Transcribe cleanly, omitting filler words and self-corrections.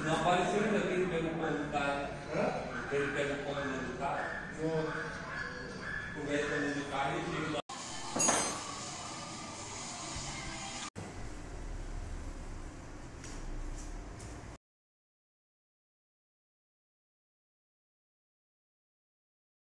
Não apareceu ainda que ele pegou o pão do cara. Hã? Que ele pega o pão do cara.